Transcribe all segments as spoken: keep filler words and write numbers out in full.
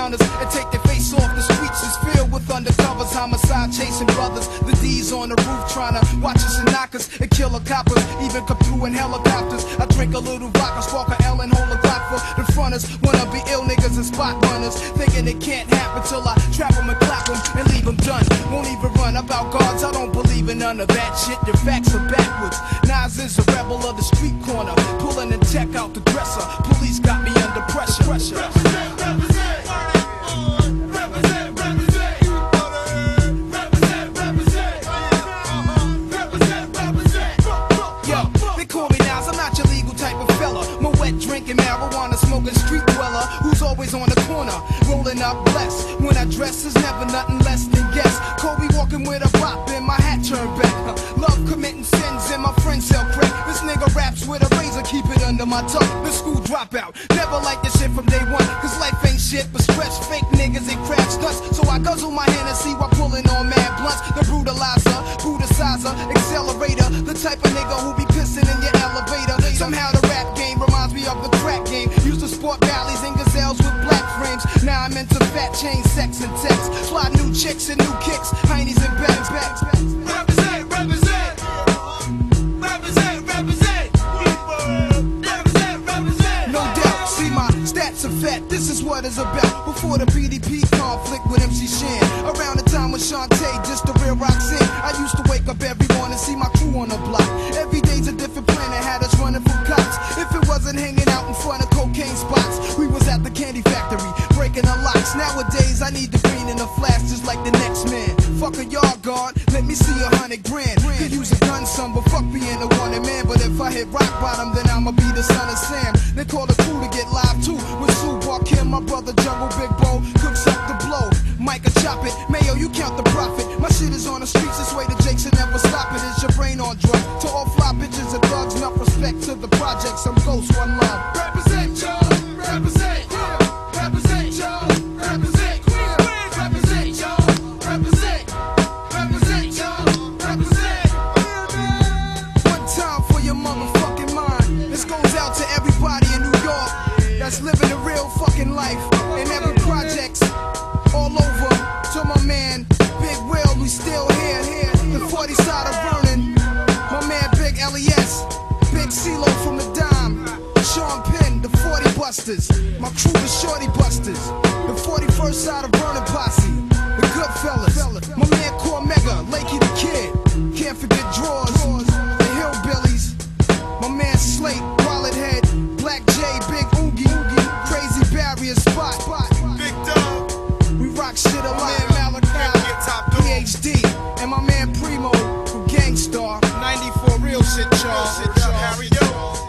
downers and take their face off. The streets is filled with undercovers, homicide chasing brothers. The D's on the roof trying to watch us and knock us and kill a coppers, even come through in helicopters. I drink a little vodka, spark a L and hold a Glock for the fronters. Wanna be ill niggas and spot runners, thinking it can't happen till I trap them and clap them and leave them done. Won't even run about guards, I don't believe in none of that shit. The facts are backwards. Nas is a rebel of the street corner, pulling the tech out the dresser. Police got me under pressure. pressure. Represent, represent. Drinking marijuana, smoking street dweller who's always on the corner, rolling up blessed. When I dress is never nothing less than guess. Kobe walking with a bop and my hat turned back. Uh, love committing sins and my friends sell crack. This nigga raps with a razor, keep it under my tongue. The school dropout, never like this shit from day one. Cause life ain't shit but stretch fake niggas and crash stunts. So I guzzle my Hennessy while pulling on mad blunts. The brutalizer, brutalizer, accelerator, the type of nigga who be pissing in your elevator. Somehow the rap game reminds me of the crack game. Used to sport valleys and gazelles with black frames. Now I'm into fat chain, sex and text. Fly new chicks and new kicks, heinies and bags, bags. Represent, represent. Represent, represent. Represent, represent. No doubt, see my stats are fat. This is what it's about. Before the P D P conflict with M C Shan. Around the time with Shantae, just the real Roxanne. I used to wake up every morning, see my crew on the block. Every day's a different planet, had us running from cops. If it wasn't hanging out in front of cocaine spots, we was at the candy factory, breaking the locks. Nowadays, I need the green in the flash, just like the next man. Fuck a yard guard, let me see a hundred grand. Could use a gun, son, but fuck being a wanted man. But if I hit rock bottom, then I'ma be the son of Sam. They call the crew to get live too. With Sue, Walk Kim, my brother Jungle, Big Bo, cooks up the blow. Micah chop it, Mayo, you count the profit. My shit is on the streets, this way the Jakes will never stop it. It's your brain on drugs. To all fly bitches and thugs, enough respect to the projects. I'm ghost, one love. Represent, y'all, represent, yeah. Represent, y'all, represent, Queens, represent, y'all, represent, represent, y'all, represent. One time for your motherfucking mind. This goes out to everybody in New York that's living a real fucking life. In every projects, all over. To my man, Big Will, we still here, here. The forty side of Vernon. My man, Big L E S. Big CeeLo from the Dime. Sean Penn, the forty Busters. My crew is Shorty Busters. The forty-first side of Vernon Posse. The Goodfellas. My man, Cormega, Lakey the Kid. Can't forget Drawers. The Hillbillies. My man, Slate, Wallet Head. Black J, Big Oogie. Crazy Barrier Spot. Big Dog. We rock shit a lot. P H D and my man Primo from Gangstar. ninety-four real shit, y'all. Harry, yo.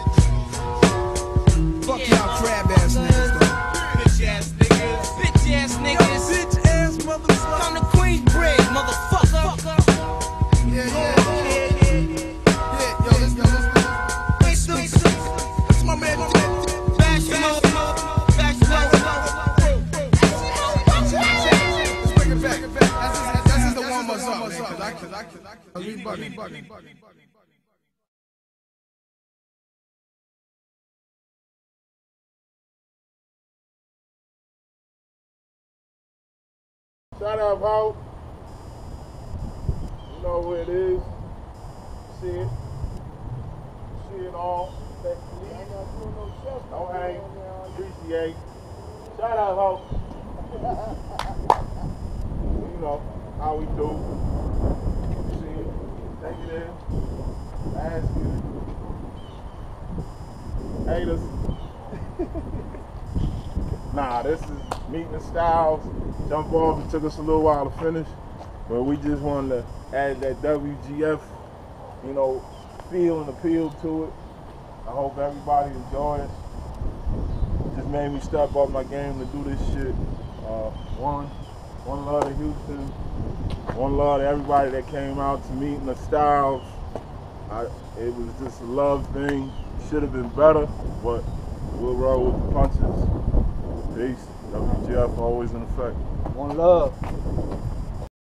Fuck yeah. Y'all crab ass niggas, though. Bitch ass niggas. Bitch ass niggas. Yo, bitch ass motherfucker. Come to Queensbridge, motherfucker. Yeah, yeah, yeah, yeah, yeah. Yeah, yo, let's go, let's go. Wait, wait, wait. That's my man. Bash him up. Bash him up. Let's bring it back. This is the warm us up, man. Cause I, cause I, cause I, cause we bugging, bugging, bugging. Shout out, Ho. You know who it is. See it. See it all. Don't hang. Appreciate. Shout out, Ho. You know how we do. See it. Take it in. Ask you. Haters. Nah, this is Meeting the Styles. Jump off. It took us a little while to finish, but we just wanted to add that W G F, you know, feel and appeal to it. I hope everybody enjoys it. It just made me step up my game to do this shit. Uh, one, one love to Houston. One love to everybody that came out to Meeting the Styles. I, it was just a love thing. Should have been better, but we'll roll with the punches. Peace. W G F always in effect. One love.